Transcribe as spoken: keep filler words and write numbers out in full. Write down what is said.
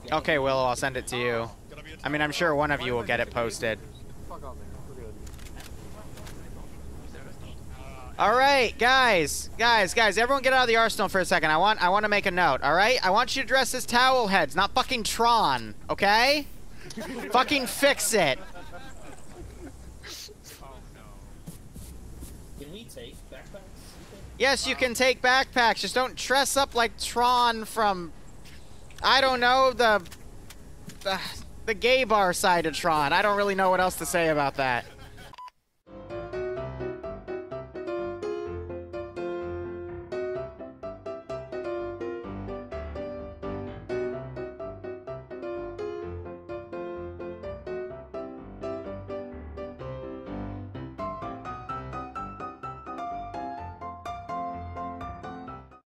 Okay, Willow, I'll send it to you. I mean, I'm sure one of you will get it posted. All right, guys, guys, guys, everyone get out of the arsenal for a second. I want, I want to make a note. All right, I want you to dress as towel heads, not fucking Tron. Okay? Fucking fix it. Can we take backpacks? Yes, you can take backpacks. Just don't dress up like Tron from, I don't know, the, the, the gay bar side of Tron. I don't really know what else to say about that.